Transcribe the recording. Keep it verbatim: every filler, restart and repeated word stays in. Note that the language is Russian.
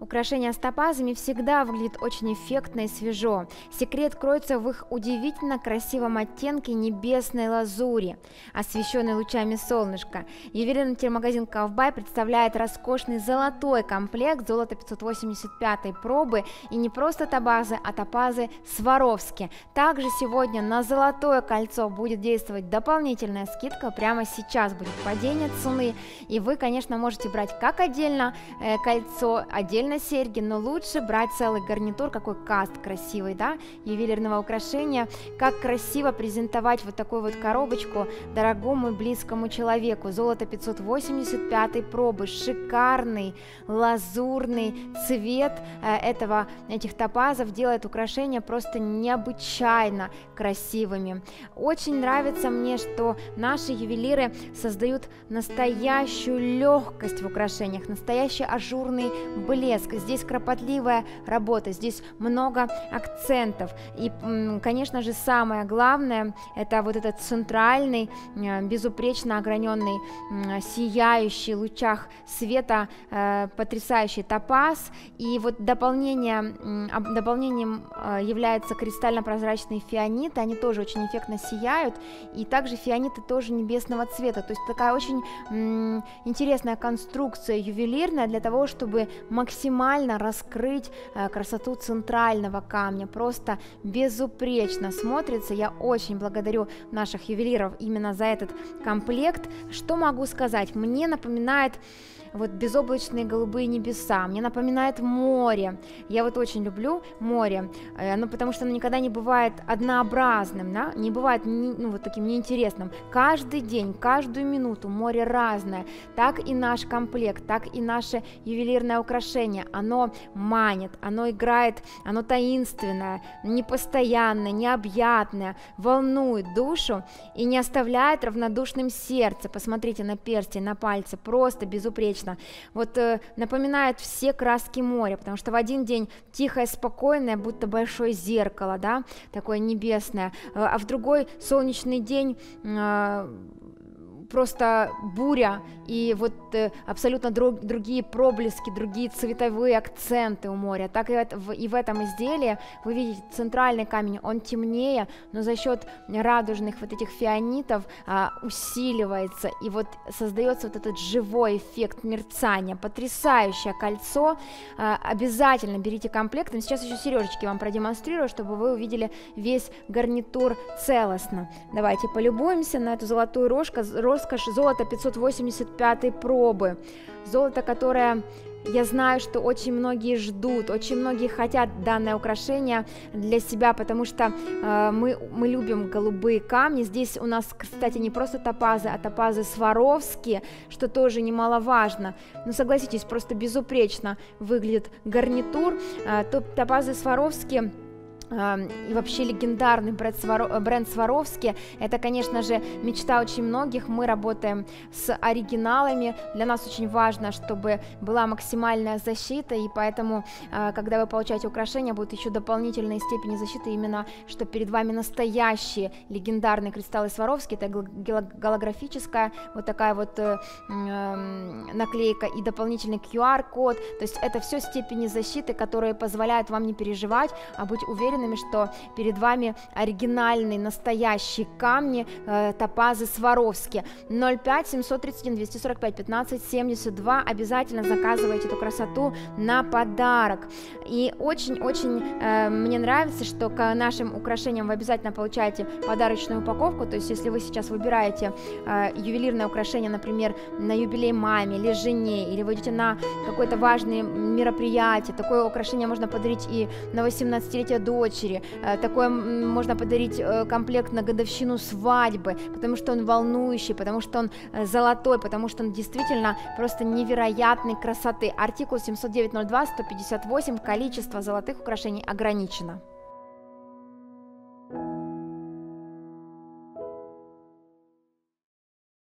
Украшения с топазами всегда выглядят очень эффектно и свежо. Секрет кроется в их удивительно красивом оттенке небесной лазури, освещенной лучами солнышка. Ювелирный телемагазин Kaufby представляет роскошный золотой комплект золота пятьсот восемьдесят пятой пробы, и не просто топазы, а топазы Сваровски. Также сегодня на золотое кольцо будет действовать дополнительная скидка, прямо сейчас будет падение цены, и вы, конечно, можете брать как отдельно э, кольцо, отдельно серьги, но лучше брать целый гарнитур, какой каст красивый, да, ювелирного украшения, как красиво презентовать вот такую вот коробочку дорогому и близкому человеку. Золото пятьсот восемьдесят пятой пробы, шикарный лазурный цвет э, этого, этих топазов делает украшения просто необычайно красивыми. Очень нравится мне, что наши ювелиры создают настоящую легкость в украшениях, настоящий ажурный блеск. Здесь кропотливая работа, здесь много акцентов. И, конечно же, самое главное, это вот этот центральный, безупречно ограненный, сияющий в лучах света, потрясающий топаз. И вот дополнение, дополнением являются кристально-прозрачные фианиты, они тоже очень эффектно сияют, и также фианиты тоже небесного цвета. То есть такая очень м, интересная конструкция ювелирная для того, чтобы максимально раскрыть э, красоту центрального камня. Просто безупречно смотрится. Я очень благодарю наших ювелиров именно за этот комплект. Что могу сказать? Мне напоминает вот безоблачные голубые небеса, мне напоминает море. Я вот очень люблю море, э, ну, потому что оно никогда не бывает однообразным, да? Не бывает не, ну, вот таким неинтересным. Каждый день, каждую минуту море разное. Так и наш комплект, так и наше ювелирное украшение. Оно манит, оно играет, оно таинственное, непостоянное, необъятное, волнует душу и не оставляет равнодушным сердце. Посмотрите на перстень, на пальцы, просто безупречно. Вот э, напоминает все краски моря, потому что в один день тихое, спокойное, будто большое зеркало, да, такое небесное, э, а в другой солнечный день э, просто буря, и вот э, абсолютно друг, другие проблески, другие цветовые акценты у моря. Так и, в, и в этом изделии вы видите центральный камень, он темнее, но за счет радужных вот этих фианитов а, усиливается, и вот создается вот этот живой эффект мерцания. Потрясающее кольцо, а, обязательно берите комплектом. Сейчас еще сережечки вам продемонстрирую, чтобы вы увидели весь гарнитур целостно. Давайте полюбуемся на эту золотую рожку, роскошь золота пятьсот восемьдесят пятой пробы, золото, которое, я знаю, что очень многие ждут, очень многие хотят данное украшение для себя, потому что э, мы, мы любим голубые камни. Здесь у нас, кстати, не просто топазы, а топазы Сваровски, что тоже немаловажно. Но согласитесь, просто безупречно выглядит гарнитур. Э, топазы Сваровски и вообще легендарный бренд, Сваро... бренд Сваровски, это, конечно же, мечта очень многих. Мы работаем с оригиналами, для нас очень важно, чтобы была максимальная защита, и поэтому, когда вы получаете украшения, будут еще дополнительные степени защиты, именно, что перед вами настоящие легендарные кристаллы Сваровски, это голографическая вот такая вот э, наклейка и дополнительный ку ар-код, то есть это все степени защиты, которые позволяют вам не переживать, а быть уверенными, что перед вами оригинальные, настоящие камни, э, топазы Сваровски. ноль пять семьсот тридцать один двести сорок пять пятнадцать семьдесят два. Обязательно заказывайте эту красоту на подарок. И очень-очень э, мне нравится, что к нашим украшениям вы обязательно получаете подарочную упаковку. То есть, если вы сейчас выбираете э, ювелирное украшение, например, на юбилей маме или жене, или вы идете на какое-то важное мероприятие, такое украшение можно подарить и на восемнадцатилетие дочери. Такое можно подарить комплект на годовщину свадьбы, потому что он волнующий, потому что он золотой, потому что он действительно просто невероятной красоты. Артикул семьсот девять ноль два сто пятьдесят восемь, количество золотых украшений ограничено.